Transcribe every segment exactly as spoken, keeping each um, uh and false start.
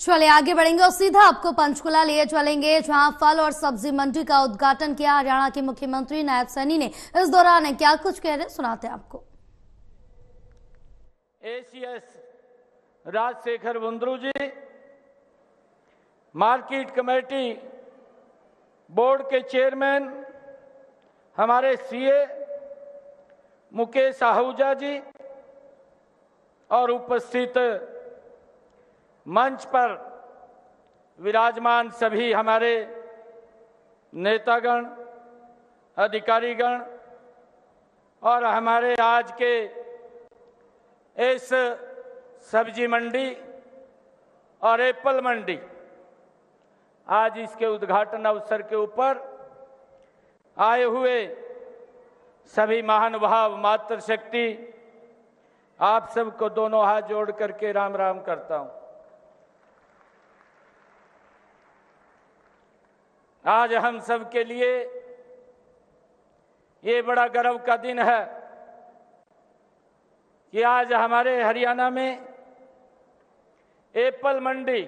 चलिए आगे बढ़ेंगे और सीधा आपको पंचकुला लिए चलेंगे, जहां फल और सब्जी मंडी का उद्घाटन किया हरियाणा के मुख्यमंत्री नायब सैनी ने। इस दौरान क्या कुछ कह रहे सुनाते हैं आपको। ACS Rajshekhar Vandru ji, market committee board के चेयरमैन हमारे सीए मुकेश आहूजा जी और उपस्थित मंच पर विराजमान सभी हमारे नेतागण, अधिकारीगण और हमारे आज के इस सब्जी मंडी और एप्पल मंडी, आज इसके उद्घाटन अवसर के ऊपर आए हुए सभी महानुभाव, मातृशक्ति, आप सबको दोनों हाथ जोड़ करके राम राम करता हूं। आज हम सब के लिए ये बड़ा गर्व का दिन है कि आज हमारे हरियाणा में एप्पल मंडी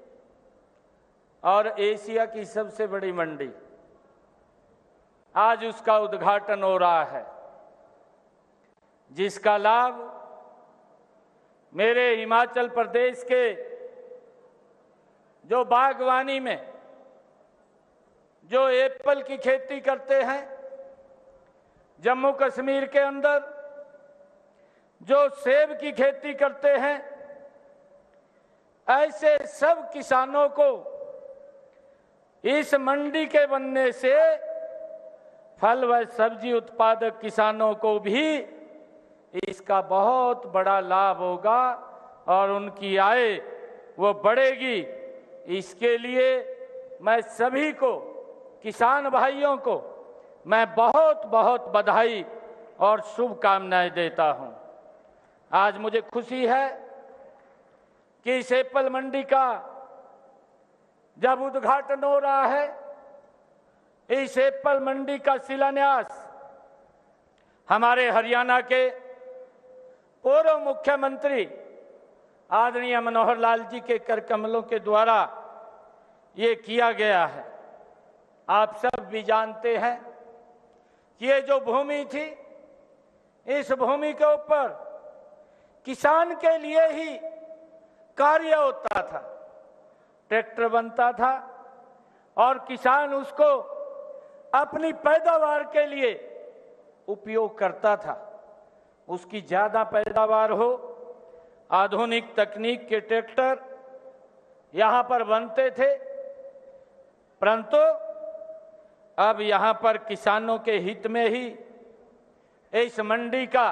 और एशिया की सबसे बड़ी मंडी, आज उसका उद्घाटन हो रहा है, जिसका लाभ मेरे हिमाचल प्रदेश के जो बागवानी में जो एप्पल की खेती करते हैं, जम्मू कश्मीर के अंदर जो सेब की खेती करते हैं, ऐसे सब किसानों को इस मंडी के बनने से फल व सब्जी उत्पादक किसानों को भी इसका बहुत बड़ा लाभ होगा और उनकी आय वो बढ़ेगी। इसके लिए मैं सभी को, किसान भाइयों को मैं बहुत बहुत बधाई और शुभकामनाएं देता हूं। आज मुझे खुशी है कि इस एप्पल मंडी का जब उद्घाटन हो रहा है, इस एप्पल मंडी का शिलान्यास हमारे हरियाणा के पूर्व मुख्यमंत्री आदरणीय मनोहर लाल जी के कर कमलों के द्वारा ये किया गया है। आप सब भी जानते हैं कि ये जो भूमि थी, इस भूमि के ऊपर किसान के लिए ही कार्य होता था, ट्रैक्टर बनता था और किसान उसको अपनी पैदावार के लिए उपयोग करता था। उसकी ज्यादा पैदावार हो, आधुनिक तकनीक के ट्रैक्टर यहां पर बनते थे, परंतु अब यहां पर किसानों के हित में ही इस मंडी का,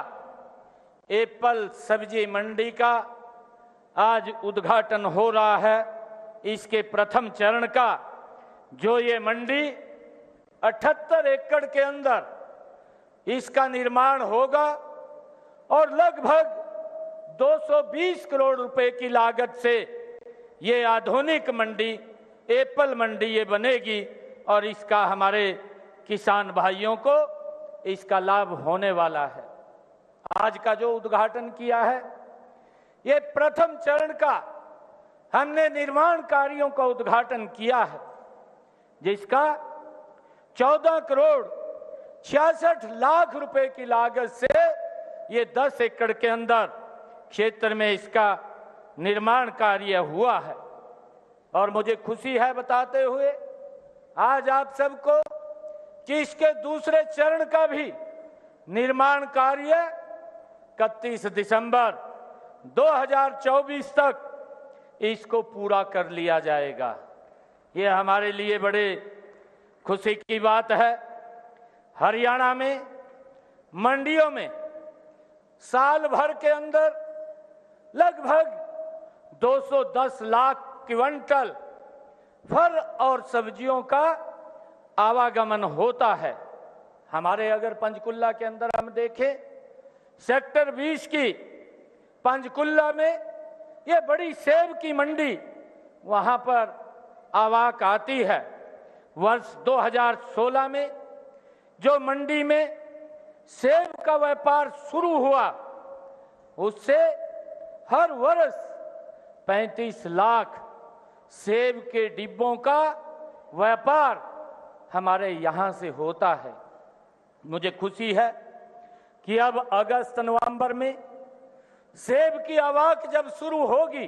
एप्पल सब्जी मंडी का आज उद्घाटन हो रहा है। इसके प्रथम चरण का जो ये मंडी अठहत्तर एकड़ के अंदर इसका निर्माण होगा और लगभग दो सौ बीस करोड़ रुपए की लागत से ये आधुनिक मंडी, एप्पल मंडी ये बनेगी और इसका हमारे किसान भाइयों को इसका लाभ होने वाला है। आज का जो उद्घाटन किया है, ये प्रथम चरण का हमने निर्माण कार्यों का उद्घाटन किया है, जिसका चौदह करोड़ छियासठ लाख रुपए की लागत से ये दस एकड़ के अंदर क्षेत्र में इसका निर्माण कार्य हुआ है। और मुझे खुशी है बताते हुए आज आप सबको कि इसके दूसरे चरण का भी निर्माण कार्य इकतीस दिसंबर दो हज़ार चौबीस तक इसको पूरा कर लिया जाएगा। ये हमारे लिए बड़े खुशी की बात है। हरियाणा में मंडियों में साल भर के अंदर लगभग दो सौ दस लाख क्विंटल फल और सब्जियों का आवागमन होता है। हमारे अगर पंचकुला के अंदर हम देखें, सेक्टर बीस की पंचकुला में ये बड़ी सेब की मंडी वहां पर आवाक आती है। वर्ष दो हज़ार सोलह में जो मंडी में सेब का व्यापार शुरू हुआ, उससे हर वर्ष पैंतीस लाख सेब के डिब्बों का व्यापार हमारे यहाँ से होता है। मुझे खुशी है कि अब अगस्त नवंबर में सेब की आवक जब शुरू होगी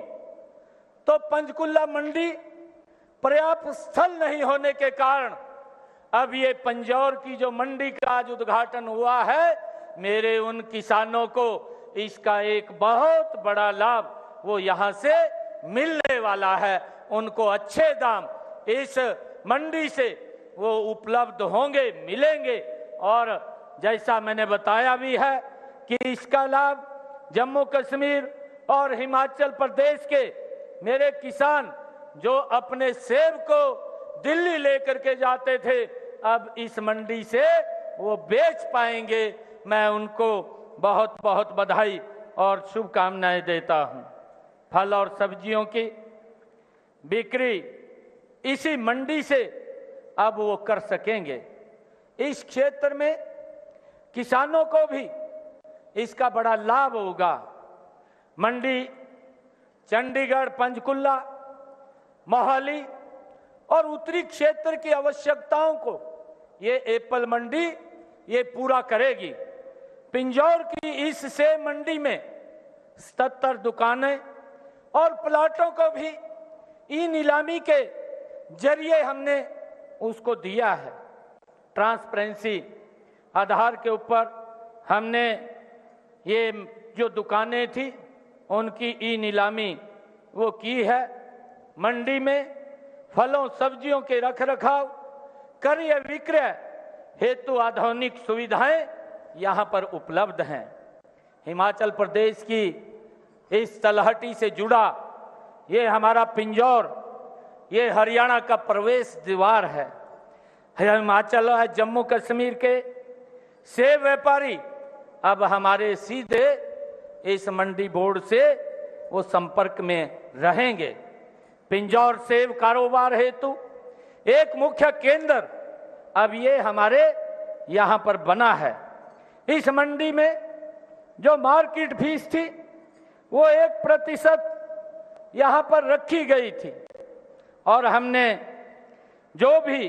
तो पंचकुला मंडी पर्याप्त स्थल नहीं होने के कारण अब ये पिंजौर की जो मंडी का आज उद्घाटन हुआ है, मेरे उन किसानों को इसका एक बहुत बड़ा लाभ वो यहाँ से मिलने वाला है। उनको अच्छे दाम इस मंडी से वो उपलब्ध होंगे, मिलेंगे। और जैसा मैंने बताया भी है कि इसका लाभ जम्मू कश्मीर और हिमाचल प्रदेश के मेरे किसान जो अपने सेब को दिल्ली लेकर के जाते थे, अब इस मंडी से वो बेच पाएंगे। मैं उनको बहुत बहुत बधाई और शुभकामनाएं देता हूं। फल और सब्जियों की बिक्री इसी मंडी से अब वो कर सकेंगे। इस क्षेत्र में किसानों को भी इसका बड़ा लाभ होगा। मंडी चंडीगढ़, पंचकुला, मोहाली और उत्तरी क्षेत्र की आवश्यकताओं को ये एप्पल मंडी ये पूरा करेगी। पिंजौर की इस सेब मंडी में सत्तर दुकानें और प्लाटों को भी ई नीलामी के जरिए हमने उसको दिया है। ट्रांसपेरेंसी आधार के ऊपर हमने ये जो दुकानें थी उनकी ई नीलामी वो की है। मंडी में फलों सब्जियों के रख रखाव, क्रय विक्रय हेतु आधुनिक सुविधाएं यहाँ पर उपलब्ध हैं। हिमाचल प्रदेश की इस तलहटी से जुड़ा ये हमारा पिंजौर, ये हरियाणा का प्रवेश द्वार है। हिमाचल है जम्मू कश्मीर के सेब व्यापारी अब हमारे सीधे इस मंडी बोर्ड से वो संपर्क में रहेंगे। पिंजौर सेब कारोबार हेतु एक मुख्य केंद्र अब ये हमारे यहाँ पर बना है। इस मंडी में जो मार्केट फीस थी वो एक प्रतिशत यहाँ पर रखी गई थी और हमने जो भी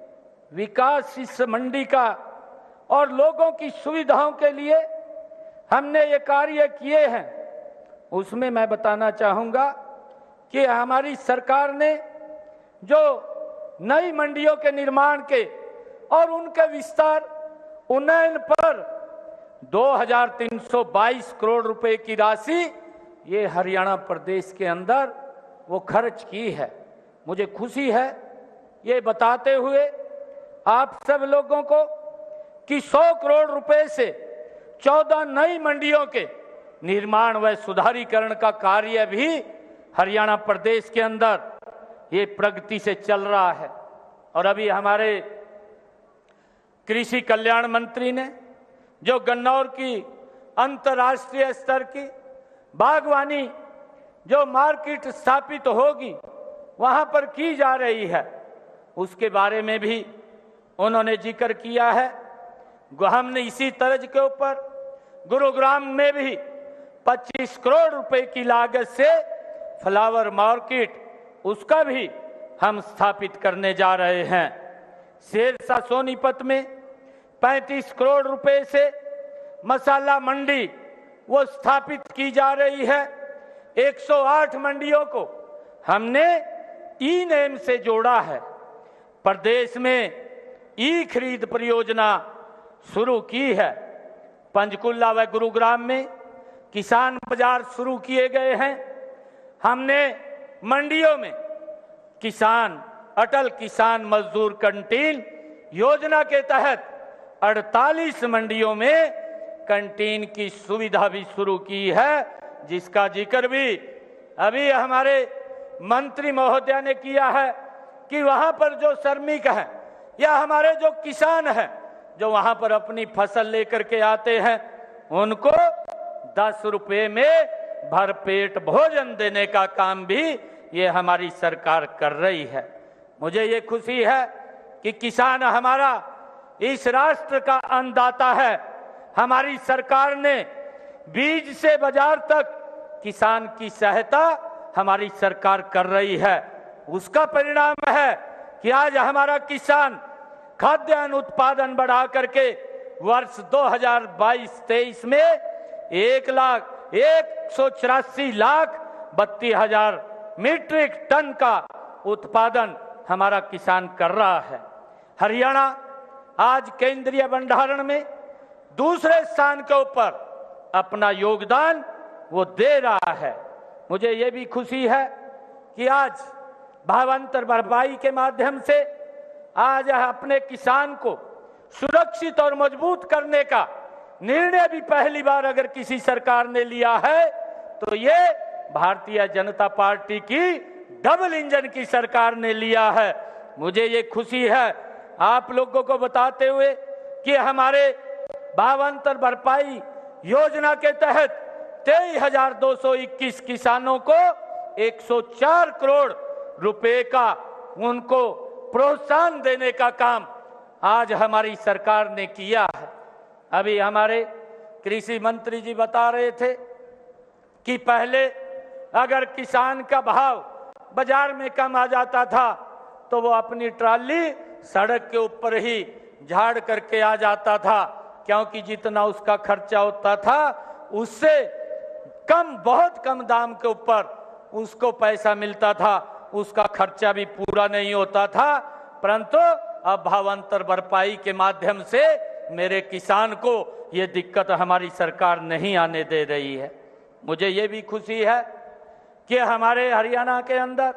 विकास इस मंडी का और लोगों की सुविधाओं के लिए हमने ये कार्य किए हैं, उसमें मैं बताना चाहूँगा कि हमारी सरकार ने जो नई मंडियों के निर्माण के और उनके विस्तार उन्नयन पर दो हज़ार तीन सौ बाईस करोड़ रुपए की राशि ये हरियाणा प्रदेश के अंदर वो खर्च की है। मुझे खुशी है ये बताते हुए आप सब लोगों को कि सौ करोड़ रुपए से चौदह नई मंडियों के निर्माण व सुधारीकरण का कार्य भी हरियाणा प्रदेश के अंदर ये प्रगति से चल रहा है। और अभी हमारे कृषि कल्याण मंत्री ने जो गन्नौर की अंतर्राष्ट्रीय स्तर की बागवानी जो मार्केट स्थापित होगी वहां पर की जा रही है, उसके बारे में भी उन्होंने जिक्र किया है। हमने इसी तर्ज के ऊपर गुरुग्राम में भी पच्चीस करोड़ रुपए की लागत से फ्लावर मार्केट उसका भी हम स्थापित करने जा रहे हैं। सिरसा सोनीपत में पैंतीस करोड़ रुपए से मसाला मंडी वो स्थापित की जा रही है। एक सौ आठ मंडियों को हमने ई नेम से जोड़ा है। प्रदेश में ई खरीद परियोजना शुरू की है। पंचकुला व गुरुग्राम में किसान बाजार शुरू किए गए हैं। हमने मंडियों में किसान अटल किसान मजदूर कैंटीन योजना के तहत अड़तालीस मंडियों में कैंटीन की सुविधा भी शुरू की है, जिसका जिक्र भी अभी हमारे मंत्री महोदय ने किया है कि वहां पर जो श्रमिक हैं या हमारे जो किसान हैं जो वहां पर अपनी फसल लेकर के आते हैं उनको दस रुपए में भरपेट भोजन देने का काम भी ये हमारी सरकार कर रही है। मुझे ये खुशी है कि किसान हमारा इस राष्ट्र का अन्नदाता है। हमारी सरकार ने बीज से बाजार तक किसान की सहायता हमारी सरकार कर रही है। उसका परिणाम है कि आज हमारा किसान खाद्यान्न उत्पादन बढ़ा करके वर्ष दो हज़ार बाईस तेईस में एक लाख एक सौ चौरासी लाख बत्तीस हजार मीट्रिक टन का उत्पादन हमारा किसान कर रहा है। हरियाणा आज केंद्रीय भंडारण में दूसरे स्थान के ऊपर अपना योगदान वो दे रहा है। मुझे ये भी खुशी है कि आज भावांतर भरपाई के माध्यम से आज अपने किसान को सुरक्षित और मजबूत करने का निर्णय भी पहली बार अगर किसी सरकार ने लिया है तो ये भारतीय जनता पार्टी की डबल इंजन की सरकार ने लिया है। मुझे ये खुशी है आप लोगों को बताते हुए कि हमारे भावांतर भरपाई योजना के तहत तेईस हजार दो सौ इक्कीस किसानों को एक सौ चार करोड़ रुपए का उनको प्रोत्साहन देने का काम आज हमारी सरकार ने किया है। अभी हमारे कृषि मंत्री जी बता रहे थे कि पहले अगर किसान का भाव बाजार में कम आ जाता था तो वो अपनी ट्राली सड़क के ऊपर ही झाड़ करके आ जाता था, क्योंकि जितना उसका खर्चा होता था उससे कम बहुत कम दाम के ऊपर उसको पैसा मिलता था, उसका खर्चा भी पूरा नहीं होता था। परंतु अब भावांतर भरपाई के माध्यम से मेरे किसान को ये दिक्कत हमारी सरकार नहीं आने दे रही है। मुझे ये भी खुशी है कि हमारे हरियाणा के अंदर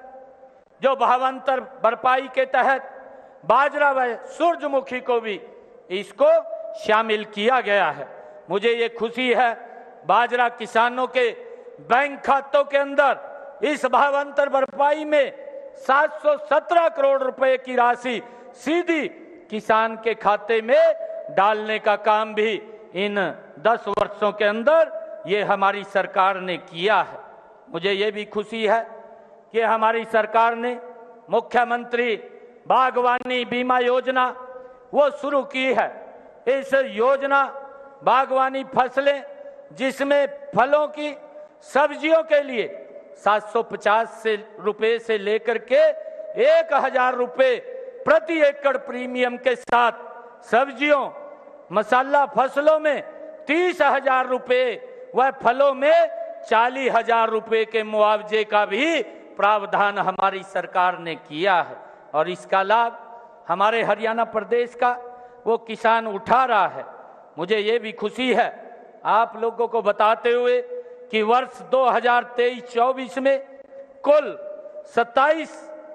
जो भावांतर भरपाई के तहत बाजरा व सूरजमुखी को भी इसको शामिल किया गया है। मुझे ये खुशी है बाजरा किसानों के बैंक खातों के अंदर इस भावांतर भरपाई में सात सौ सत्रह करोड़ रुपए की राशि सीधी किसान के खाते में डालने का काम भी इन दस वर्षों के अंदर ये हमारी सरकार ने किया है। मुझे ये भी खुशी है कि हमारी सरकार ने मुख्यमंत्री बागवानी बीमा योजना वो शुरू की है। इस योजना बागवानी फसलें जिसमें फलों की सब्जियों के लिए सात सौ पचास से रुपए से लेकर के एक हजार रुपए प्रति एकड़ प्रीमियम के साथ सब्जियों मसाला फसलों में तीस हजार रुपए व फलों में चालीस हजार रुपए के मुआवजे का भी प्रावधान हमारी सरकार ने किया है और इसका लाभ हमारे हरियाणा प्रदेश का वो किसान उठा रहा है। मुझे ये भी खुशी है आप लोगों को बताते हुए कि वर्ष दो हज़ार तेईस चौबीस में कुल सत्ताईस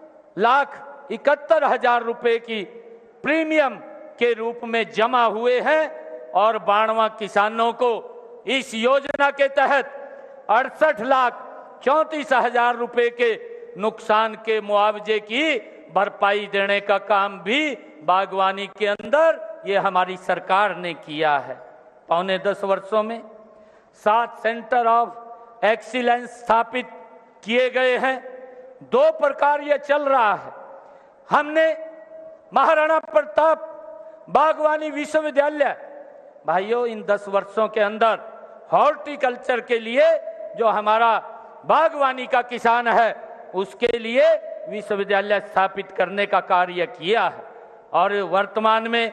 लाख इकहत्तर हजार रुपए की प्रीमियम के रूप में जमा हुए हैं और बाणवा किसानों को इस योजना के तहत अड़सठ लाख चौंतीस हजार रुपए के नुकसान के मुआवजे की भरपाई देने का काम भी बागवानी के अंदर ये हमारी सरकार ने किया है। पौने दस वर्षों में सात सेंटर ऑफ एक्सीलेंस स्थापित किए गए हैं। दो प्रकार ये चल रहा है। हमने महाराणा प्रताप बागवानी विश्वविद्यालय भाइयों इन दस वर्षों के अंदर हॉर्टिकल्चर के लिए जो हमारा बागवानी का किसान है उसके लिए विश्वविद्यालय स्थापित करने का कार्य किया है और वर्तमान में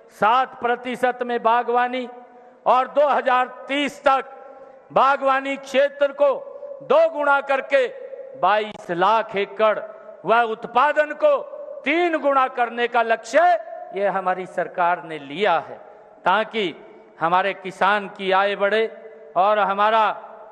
सात प्रतिशत में बागवानी और दो हज़ार तीस तक बागवानी क्षेत्र को दो गुना करके बाईस लाख एकड़ व उत्पादन को तीन गुना करने का लक्ष्य ये हमारी सरकार ने लिया है ताकि हमारे किसान की आय बढ़े और हमारा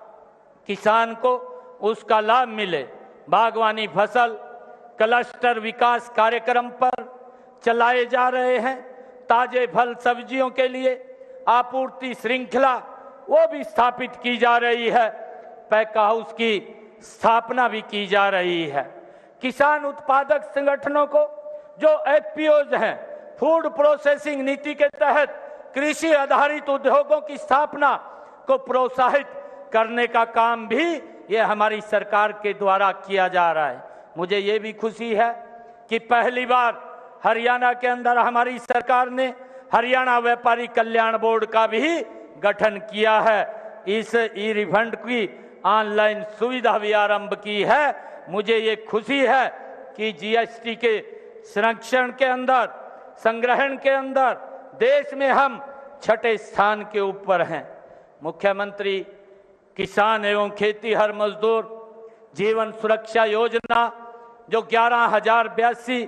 किसान को उसका लाभ मिले। बागवानी फसल क्लस्टर विकास कार्यक्रम पर चलाए जा रहे हैं। ताजे फल सब्जियों के लिए आपूर्ति श्रृंखला वो भी स्थापित की जा रही है। पैक हाउस की स्थापना भी की जा रही है। किसान उत्पादक संगठनों को जो एफपीओज हैं फूड प्रोसेसिंग नीति के तहत कृषि आधारित उद्योगों की स्थापना को प्रोत्साहित करने का काम भी ये हमारी सरकार के द्वारा किया जा रहा है। मुझे ये भी खुशी है कि पहली बार हरियाणा के अंदर हमारी सरकार ने हरियाणा व्यापारी कल्याण बोर्ड का भी गठन किया है। इस ई रिफंड की ऑनलाइन सुविधा भी आरंभ की है। मुझे ये खुशी है कि जीएसटी के संरक्षण के अंदर, संग्रहण के अंदर देश में हम छठे स्थान के ऊपर हैं। मुख्यमंत्री किसान एवं खेतीहर मजदूर जीवन सुरक्षा योजना जो ग्यारह हजार बयासी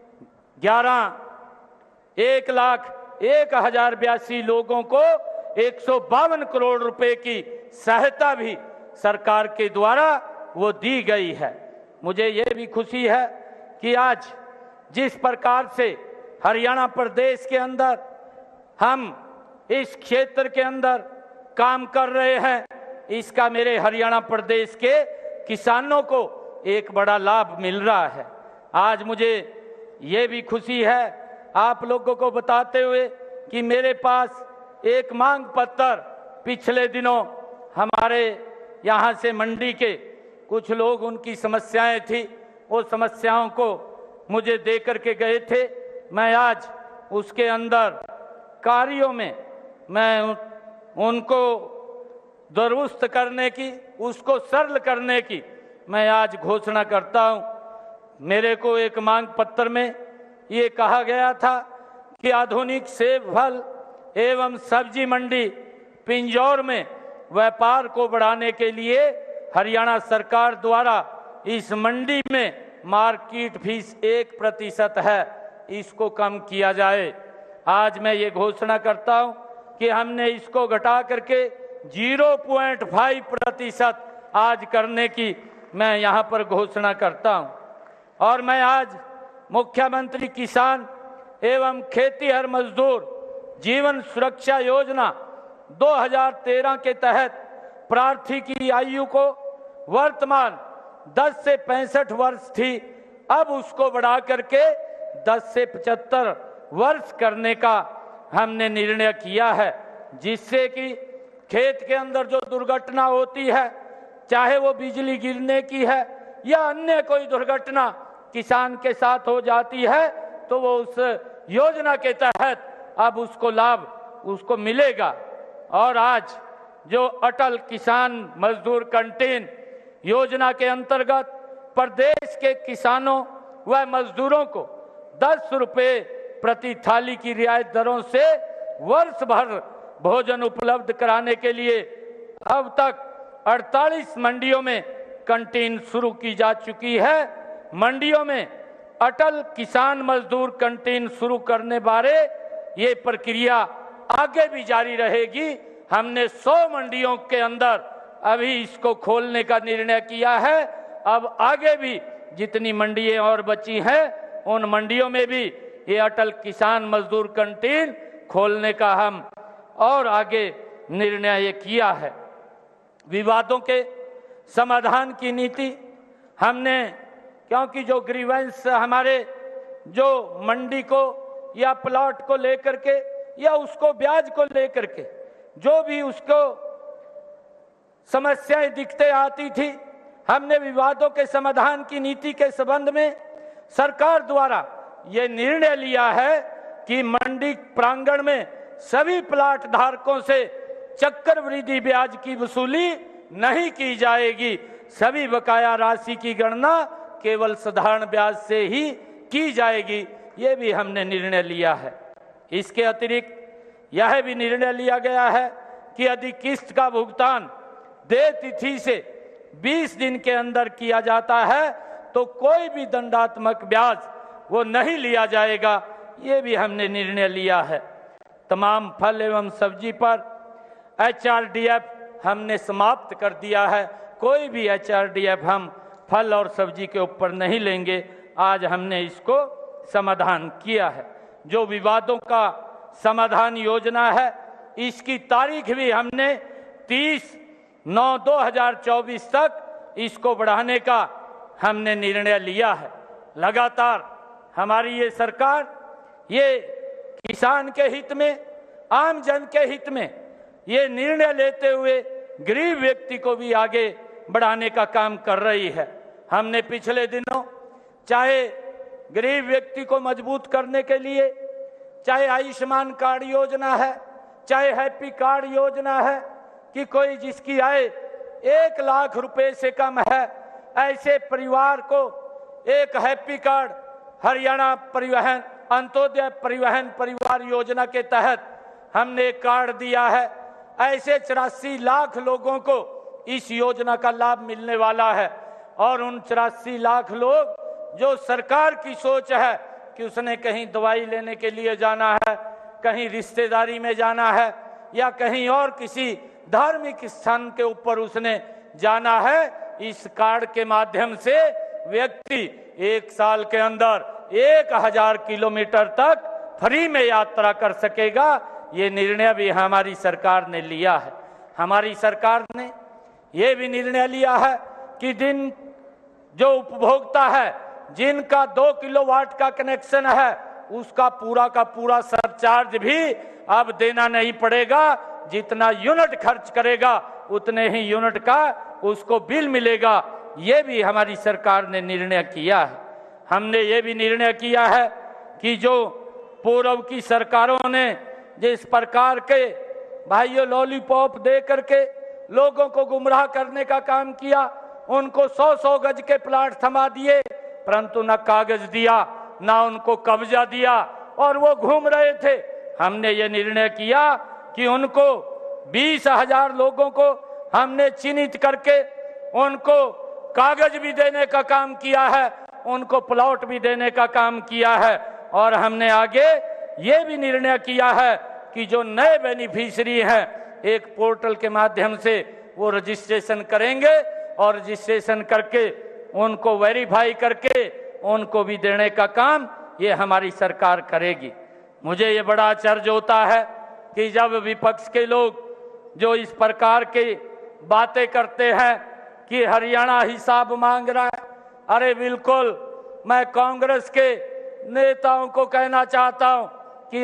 ग्यारह एक लाख एक हजार बयासी लोगों को एक सौ बावन करोड़ रुपए की सहायता भी सरकार के द्वारा वो दी गई है। मुझे ये भी खुशी है कि आज जिस प्रकार से हरियाणा प्रदेश के अंदर हम इस क्षेत्र के अंदर काम कर रहे हैं, इसका मेरे हरियाणा प्रदेश के किसानों को एक बड़ा लाभ मिल रहा है। आज मुझे ये भी खुशी है आप लोगों को बताते हुए कि मेरे पास एक मांग पत्र पिछले दिनों हमारे यहाँ से मंडी के कुछ लोग, उनकी समस्याएं थी, वो समस्याओं को मुझे दे करके गए थे। मैं आज उसके अंदर कार्यों में मैं उनको दुरुस्त करने की, उसको सरल करने की मैं आज घोषणा करता हूं। मेरे को एक मांग पत्र में ये कहा गया था कि आधुनिक सेब फल एवं सब्जी मंडी पिंजौर में व्यापार को बढ़ाने के लिए हरियाणा सरकार द्वारा इस मंडी में मार्केट फीस एक प्रतिशत है, इसको कम किया जाए। आज मैं ये घोषणा करता हूं कि हमने इसको घटा करके जीरो पॉइंट फाइव प्रतिशत आज करने की मैं यहाँ पर घोषणा करता हूं। और मैं आज मुख्यमंत्री किसान एवं खेतीहर मजदूर जीवन सुरक्षा योजना दो हज़ार तेरह के तहत प्रार्थी की आयु को वर्तमान दस से पैंसठ वर्ष थी, अब उसको बढ़ा करके दस से पचहत्तर वर्ष करने का हमने निर्णय किया है, जिससे कि खेत के अंदर जो दुर्घटना होती है, चाहे वो बिजली गिरने की है या अन्य कोई दुर्घटना किसान के साथ हो जाती है, तो वो उस योजना के तहत अब उसको लाभ उसको मिलेगा। और आज जो अटल किसान मजदूर कैंटीन योजना के अंतर्गत प्रदेश के किसानों व मजदूरों को दस रुपए प्रति थाली की रियायत दरों से वर्ष भर भोजन उपलब्ध कराने के लिए अब तक अड़तालीस मंडियों में कैंटीन शुरू की जा चुकी है। मंडियों में अटल किसान मजदूर कैंटीन शुरू करने बारे ये प्रक्रिया आगे भी जारी रहेगी। हमने सौ मंडियों के अंदर अभी इसको खोलने का निर्णय किया है। अब आगे भी जितनी मंडियां और बची हैं, उन मंडियों में भी ये अटल किसान मजदूर कैंटीन खोलने का हम और आगे निर्णय ये किया है। विवादों के समाधान की नीति हमने, क्योंकि जो ग्रीवेंस हमारे जो मंडी को या प्लॉट को लेकर के या उसको ब्याज को लेकर के जो भी उसको समस्याएं दिखते आती थी, हमने विवादों के समाधान की नीति के संबंध में सरकार द्वारा ये निर्णय लिया है कि मंडी प्रांगण में सभी प्लाट धारकों से चक्रवृद्धि ब्याज की वसूली नहीं की जाएगी। सभी बकाया राशि की गणना केवल साधारण ब्याज से ही की जाएगी। ये भी हमने निर्णय लिया है। इसके अतिरिक्त यह भी निर्णय लिया गया है कि यदि किस्त का भुगतान देय तिथि से बीस दिन के अंदर किया जाता है तो कोई भी दंडात्मक ब्याज वो नहीं लिया जाएगा। ये भी हमने निर्णय लिया है। तमाम फल एवं सब्जी पर एच आर डी एफ हमने समाप्त कर दिया है। कोई भी एच आर डी एफ हम फल और सब्जी के ऊपर नहीं लेंगे। आज हमने इसको समाधान किया है। जो विवादों का समाधान योजना है, इसकी तारीख भी हमने तीस नौ दो हज़ार चौबीस तक इसको बढ़ाने का हमने निर्णय लिया है। लगातार हमारी ये सरकार ये किसान के हित में, आम जन के हित में ये निर्णय लेते हुए गरीब व्यक्ति को भी आगे बढ़ाने का काम कर रही है। हमने पिछले दिनों चाहे गरीब व्यक्ति को मजबूत करने के लिए, चाहे आयुष्मान कार्ड योजना है, चाहे हैप्पी कार्ड योजना है, कि कोई जिसकी आय एक लाख रुपए से कम है, ऐसे परिवार को एक हैप्पी कार्ड हरियाणा परिवहन अंत्योदय परिवहन परिवार योजना के तहत हमने एक कार्ड दिया है। ऐसे चौरासी लाख लोगों को इस योजना का लाभ मिलने वाला है और उन चौरासी लाख लोग जो सरकार की सोच है कि उसने कहीं दवाई लेने के लिए जाना है, कहीं रिश्तेदारी में जाना है या कहीं और किसी धार्मिक स्थान के ऊपर उसने जाना है, इस कार्ड के माध्यम से व्यक्ति एक साल के अंदर एक हजार किलोमीटर तक फ्री में यात्रा कर सकेगा। ये निर्णय भी हमारी सरकार ने लिया है। हमारी सरकार ने ये भी निर्णय लिया है कि दिन जो उपभोक्ता है जिनका दो किलोवाट का कनेक्शन है उसका पूरा का पूरा सरचार्ज भी अब देना नहीं पड़ेगा। जितना यूनिट खर्च करेगा उतने ही यूनिट का उसको बिल मिलेगा। ये भी हमारी सरकार ने निर्णय किया है। हमने ये भी निर्णय किया है कि जो पूर्व की सरकारों ने जिस प्रकार के भाइयों लॉलीपॉप दे करके लोगों को गुमराह करने का काम किया, उनको सौ सौ गज के प्लाट थमा दिए, परंतु न कागज दिया न उनको कब्जा दिया और वो घूम रहे थे। हमने ये निर्णय किया कि उनको बीस हजार लोगों को हमने चिन्हित करके उनको कागज भी देने का काम किया है, उनको प्लॉट भी देने का काम किया है। और हमने आगे ये भी निर्णय किया है कि जो नए बेनिफिशियरी हैं एक पोर्टल के माध्यम से वो रजिस्ट्रेशन करेंगे और रजिस्ट्रेशन करके उनको वेरीफाई करके उनको भी देने का काम ये हमारी सरकार करेगी। मुझे ये बड़ा आश्चर्य होता है कि जब विपक्ष के लोग जो इस प्रकार के बातें करते हैं कि हरियाणा हिसाब मांग रहा है, अरे बिल्कुल मैं कांग्रेस के नेताओं को कहना चाहता हूं कि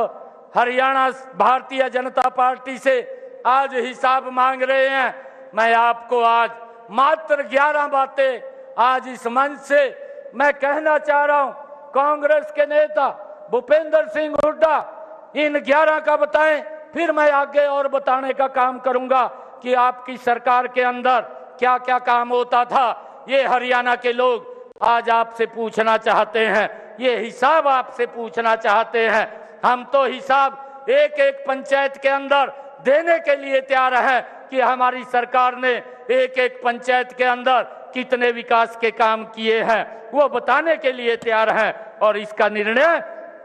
आप हरियाणा भारतीय जनता पार्टी से आज हिसाब मांग रहे हैं। मैं आपको आज मात्र ग्यारह बातें आज इस मंच से मैं कहना चाह रहा हूं। कांग्रेस के नेता भूपेंद्र सिंह हुड्डा इन ग्यारह का बताएं, फिर मैं आगे और बताने का काम करूंगा कि आपकी सरकार के अंदर क्या क्या काम होता था। ये हरियाणा के लोग आज आपसे पूछना चाहते हैं, ये हिसाब आपसे पूछना चाहते हैं। हम तो हिसाब एक एक पंचायत के अंदर देने के लिए तैयार है कि हमारी सरकार ने एक एक पंचायत के अंदर कितने विकास के काम किए हैं वो बताने के लिए तैयार हैं। और इसका निर्णय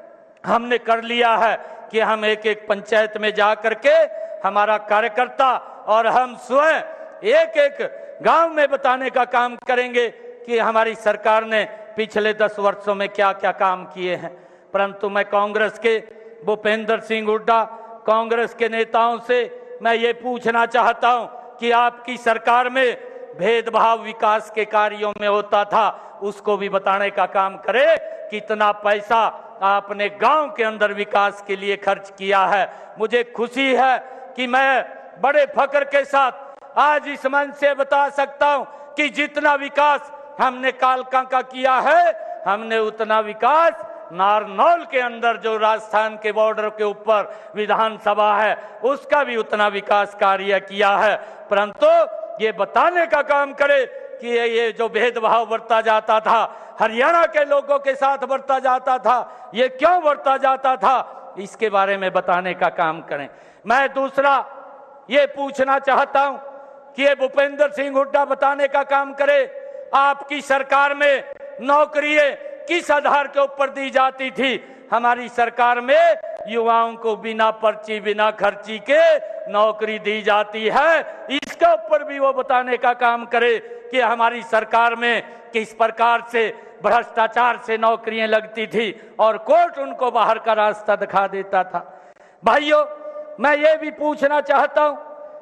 हमने कर लिया है कि हम एक एक पंचायत में जा करके हमारा कार्यकर्ता और हम स्वयं एक एक गांव में बताने का काम करेंगे कि हमारी सरकार ने पिछले दस वर्षों में क्या क्या काम किए हैं। परंतु मैं कांग्रेस के भूपेंद्र सिंह हुड्डा कांग्रेस के नेताओं से मैं ये पूछना चाहता हूं कि आपकी सरकार में भेदभाव विकास के कार्यों में होता था, उसको भी बताने का काम करे। कितना पैसा आपने गांव के अंदर विकास के लिए खर्च किया है। मुझे खुशी है कि मैं बड़े फख्र के साथ आज इस मंच से बता सकता हूं कि जितना विकास हमने कालका का किया है, हमने उतना विकास नारनौल के अंदर जो राजस्थान के बॉर्डर के ऊपर विधानसभा है उसका भी उतना विकास कार्य किया है। परंतु ये बताने का काम करे कि ये जो भेदभाव बरता जाता था, हरियाणा के लोगों के साथ बरता जाता था, ये क्यों बरता जाता था, इसके बारे में बताने का काम करें। मैं दूसरा ये पूछना चाहता हूं कि ये भूपेंद्र सिंह हुड्डा बताने का काम करे, आपकी सरकार में नौकरियां किस आधार के ऊपर दी जाती थी। हमारी सरकार में युवाओं को बिना पर्ची बिना खर्ची के नौकरी दी जाती है। इसके ऊपर भी वो बताने का काम करे कि हमारी सरकार में किस प्रकार से भ्रष्टाचार से नौकरियां लगती थी और कोर्ट उनको बाहर का रास्ता दिखा देता था। भाइयों, मैं ये भी पूछना चाहता हूं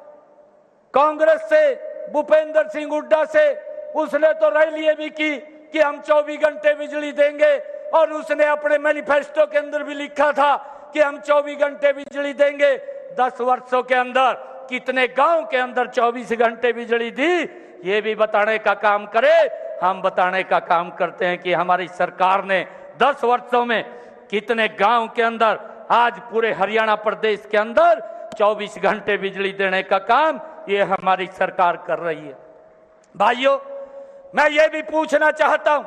कांग्रेस से भूपेंद्र सिंह हुड्डा से, उसने तो रैली भी की कि हम चौबीस घंटे बिजली देंगे और उसने अपने मैनिफेस्टो के अंदर भी लिखा था कि हम चौबीस घंटे बिजली देंगे। दस वर्षों के अंदर कितने गांव के अंदर चौबीस घंटे बिजली दी, ये भी बताने का काम करे। हम बताने का काम करते हैं कि हमारी सरकार ने दस वर्षों में कितने गांव के अंदर आज पूरे हरियाणा प्रदेश के अंदर चौबीस घंटे बिजली देने का काम ये हमारी सरकार कर रही है। भाइयों, मैं ये भी पूछना चाहता हूं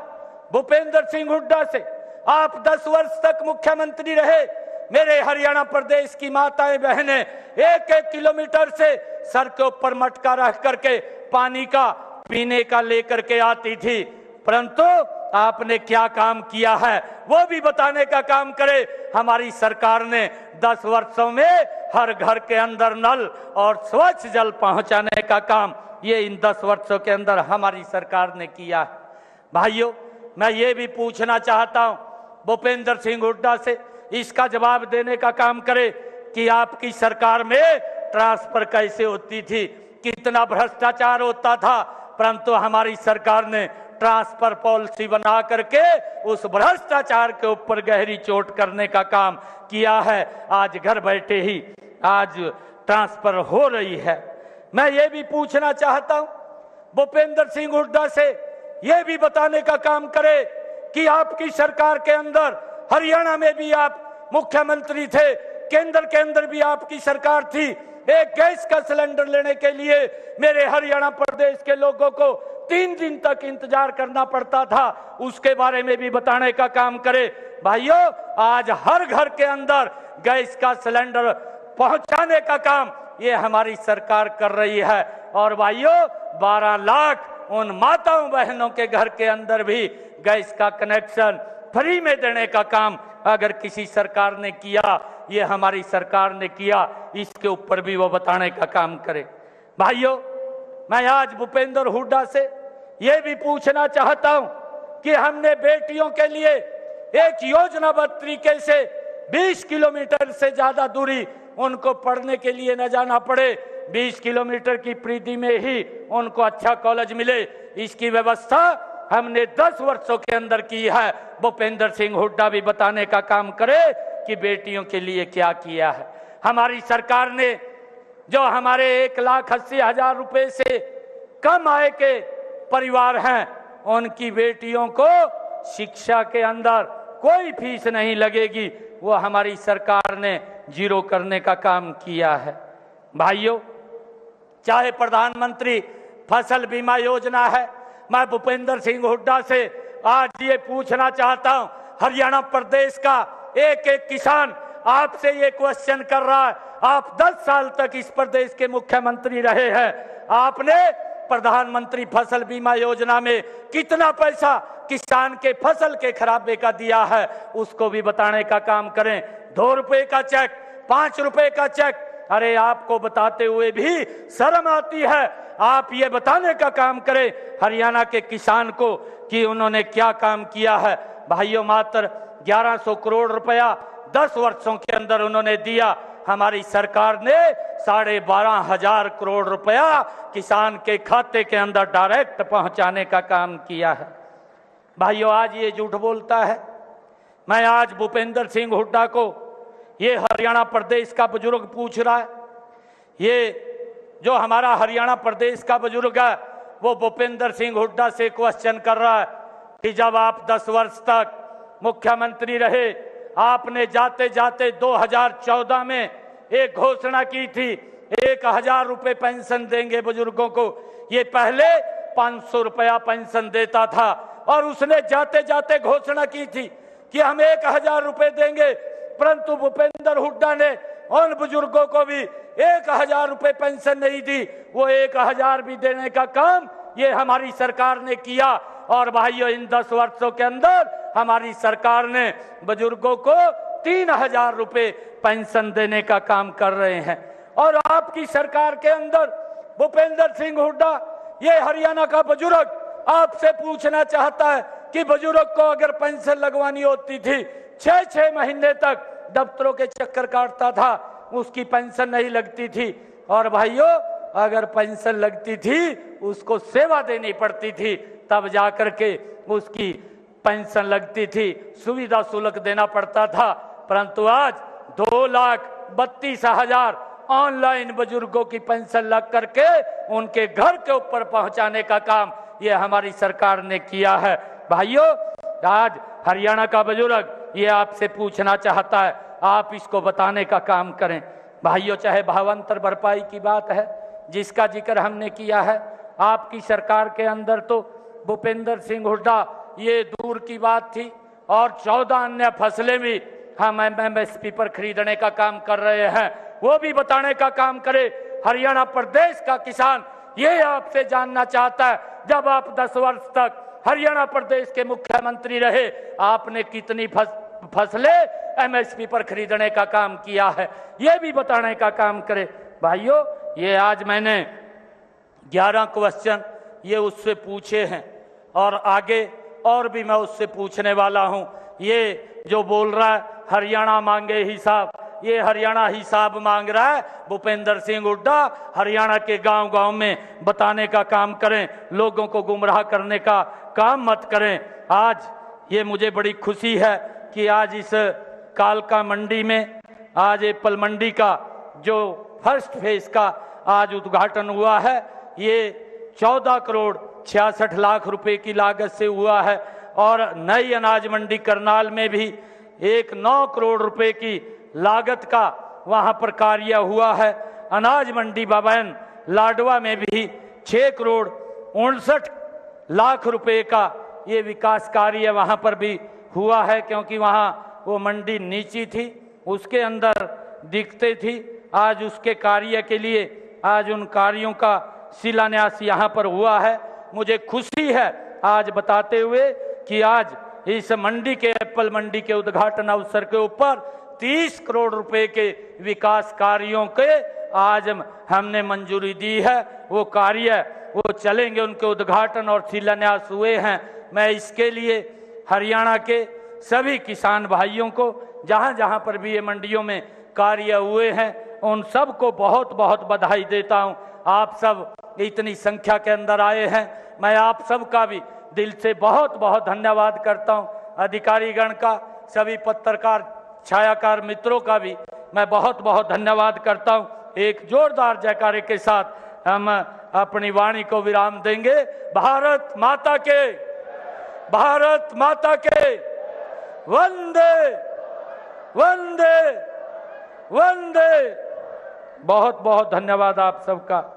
भूपेंद्र सिंह हुड्डा से, आप दस वर्ष तक मुख्यमंत्री रहे। मेरे हरियाणा प्रदेश की माताएं बहनें एक एक किलोमीटर से सर के ऊपर मटका रख करके पानी का पीने का लेकर के आती थी, परंतु आपने क्या काम किया है वो भी बताने का काम करे। हमारी सरकार ने दस वर्षों में हर घर के अंदर नल और स्वच्छ जल पहुंचाने का काम ये इन दस वर्षों के अंदर हमारी सरकार ने किया है। भाइयों, मैं ये भी पूछना चाहता हूं भूपेंद्र सिंह हुड्डा से, इसका जवाब देने का काम करे कि आपकी सरकार में ट्रांसफर कैसे होती थी, कितना भ्रष्टाचार होता था, परंतु हमारी सरकार ने ट्रांसफर पॉलिसी बना करके उस भ्रष्टाचार के ऊपर गहरी चोट करने का काम किया है। आज घर बैठे ही आज ट्रांसफर हो रही है। मैं ये भी पूछना चाहता हूं भूपेंद्र सिंह हुड्डा से, ये भी बताने का काम करे कि आपकी सरकार के अंदर हरियाणा में भी आप मुख्यमंत्री थे, केंद्र के अंदर भी आपकी सरकार थी। एक गैस का सिलेंडर लेने के लिए मेरे हरियाणा प्रदेश के लोगों को तीन दिन तक इंतजार करना पड़ता था, उसके बारे में भी बताने का काम करे। भाइयों, आज हर घर के अंदर गैस का सिलेंडर पहुंचाने का काम ये हमारी सरकार कर रही है। और भाइयों, बारह लाख उन माताओं बहनों के घर के अंदर भी गैस का कनेक्शन फ्री में देने का काम अगर किसी सरकार ने किया, ये हमारी सरकार ने किया, इसके ऊपर भी वो बताने का काम करे। भाइयों, मैं आज भूपेंद्र हुड्डा से ये भी पूछना चाहता हूं कि हमने बेटियों के लिए एक योजनाबद्ध तरीके से बीस किलोमीटर से ज्यादा दूरी उनको पढ़ने के लिए न जाना पड़े, बीस किलोमीटर की परिधि में ही उनको अच्छा कॉलेज मिले, इसकी व्यवस्था हमने दस वर्षों के अंदर की है। भूपेंद्र सिंह हुड्डा भी बताने का काम करे कि बेटियों के लिए क्या किया है। हमारी सरकार ने जो हमारे एक लाख अस्सी हजार रुपए से कम आय के परिवार हैं, उनकी बेटियों को शिक्षा के अंदर कोई फीस नहीं लगेगी, वो हमारी सरकार ने जीरो करने का काम किया है। भाइयों, चाहे प्रधानमंत्री फसल बीमा योजना है, मैं भूपेंद्र सिंह हुड्डा से आज ये पूछना चाहता हूं, हरियाणा प्रदेश का एक एक किसान आपसे ये क्वेश्चन कर रहा है। आप दस साल तक इस प्रदेश के मुख्यमंत्री रहे हैं, आपने प्रधानमंत्री फसल बीमा योजना में कितना पैसा किसान के फसल के खराबे का दिया है, उसको भी बताने का काम करें। दो रुपए का चेक, पांच रुपए का चेक, अरे आपको बताते हुए भी शर्म आती है। आप ये बताने का काम करें हरियाणा के किसान को कि उन्होंने क्या काम किया है। भाइयों, मात्र ग्यारह सौ करोड़ रुपया दस वर्षों के अंदर उन्होंने दिया। हमारी सरकार ने साढ़े बारह हजार करोड़ रुपया किसान के खाते के अंदर डायरेक्ट पहुंचाने का काम किया है। भाइयों, आज ये झूठ बोलता है। मैं आज भूपेंद्र सिंह हुड्डा को, ये हरियाणा प्रदेश का बुजुर्ग पूछ रहा है, ये जो हमारा हरियाणा प्रदेश का बुजुर्ग है वो भूपेंद्र सिंह हुड्डा से क्वेश्चन कर रहा है कि जब आप दस वर्ष तक मुख्यमंत्री रहे, आपने जाते जाते दो हज़ार चौदह में एक घोषणा की थी, एक हजार रुपए पेंशन देंगे बुजुर्गों को। ये पहले पांच सौ रुपया पेंशन देता था और उसने जाते जाते घोषणा की थी कि हम एक हजार रुपए देंगे, परंतु भूपेंद्र हुड्डा ने उन बुजुर्गों को भी एक हजार रुपए पेंशन नहीं दी, वो एक हजार भी देने का काम ये हमारी सरकार ने किया। और भाइयों, इन दस वर्षों के अंदर हमारी सरकार ने बुजुर्गों को तीन हजार रुपए पेंशन देने का काम कर रहे हैं। और आपकी सरकार के अंदर भूपेंद्र सिंह हुड्डा, ये हरियाणा का बुजुर्ग आपसे पूछना चाहता है कि बुजुर्ग को अगर पेंशन लगवानी होती थी, छह छह महीने तक दफ्तरों के चक्कर काटता था, उसकी पेंशन नहीं लगती थी। और भाइयों, अगर पेंशन लगती थी उसको सेवा देनी पड़ती थी, तब जाकर के उसकी पेंशन लगती थी, सुविधा शुल्क देना पड़ता था। परंतु आज दो लाख बत्तीस हजार ऑनलाइन बुजुर्गों की पेंशन लग करके उनके घर के ऊपर पहुंचाने का काम ये हमारी सरकार ने किया है। भाइयों, आज हरियाणा का बुजुर्ग ये आपसे पूछना चाहता है, आप इसको बताने का काम करें। भाइयों, चाहे भावांतर भरपाई की बात है जिसका जिक्र हमने किया है, आपकी सरकार के अंदर तो भूपेंद्र सिंह हुड्डा ये दूर की बात थी। और चौदह अन्य फसलें भी हम एमएसपी पर खरीदने का काम कर रहे हैं, वो भी बताने का काम करे। हरियाणा प्रदेश का किसान ये आपसे जानना चाहता है, जब आप दस वर्ष तक हरियाणा प्रदेश के मुख्यमंत्री रहे, आपने कितनी फस, फसलें एमएसपी पर खरीदने का काम किया है, ये भी बताने का काम करे। भाइयों, ये आज मैंने ग्यारह क्वेश्चन ये उससे पूछे हैं और आगे और भी मैं उससे पूछने वाला हूं। ये जो बोल रहा है हरियाणा मांगे हिसाब, ये हरियाणा हिसाब मांग रहा है। भूपेंद्र सिंह हुड्डा हरियाणा के गांव गांव में बताने का काम करें, लोगों को गुमराह करने का काम मत करें। आज ये मुझे बड़ी खुशी है कि आज इस कालका मंडी में आज एप्पल मंडी का जो फर्स्ट फेज का आज उद्घाटन हुआ है। ये चौदह करोड़ छियासठ लाख रुपए की लागत से हुआ है। और नई अनाज मंडी करनाल में भी एक नौ करोड़ रुपए की लागत का वहां पर कार्य हुआ है। अनाज मंडी बाबैन लाडवा में भी छह करोड़ उनसठ लाख रुपए का ये विकास कार्य वहां पर भी हुआ है, क्योंकि वहां वो मंडी नीची थी, उसके अंदर दिखते थी। आज उसके कार्य के लिए आज उन कार्यों का शिलान्यास यहाँ पर हुआ है। मुझे खुशी है आज बताते हुए कि आज इस मंडी के एप्पल मंडी के उद्घाटन अवसर के ऊपर तीस करोड़ रुपए के विकास कार्यों के आज हमने मंजूरी दी है। वो कार्य वो चलेंगे, उनके उद्घाटन और शिलान्यास हुए हैं। मैं इसके लिए हरियाणा के सभी किसान भाइयों को जहां जहां पर भी ये मंडियों में कार्य हुए हैं, उन सब को बहुत बहुत बधाई देता हूं। आप सब इतनी संख्या के अंदर आए हैं, मैं आप सब का भी दिल से बहुत बहुत धन्यवाद करता हूं। अधिकारीगण का, सभी पत्रकार छायाकार मित्रों का भी मैं बहुत बहुत धन्यवाद करता हूं। एक जोरदार जयकारे के साथ हम अपनी वाणी को विराम देंगे। भारत माता के, भारत माता के, वंदे वंदे वंदे। बहुत बहुत धन्यवाद आप सबका।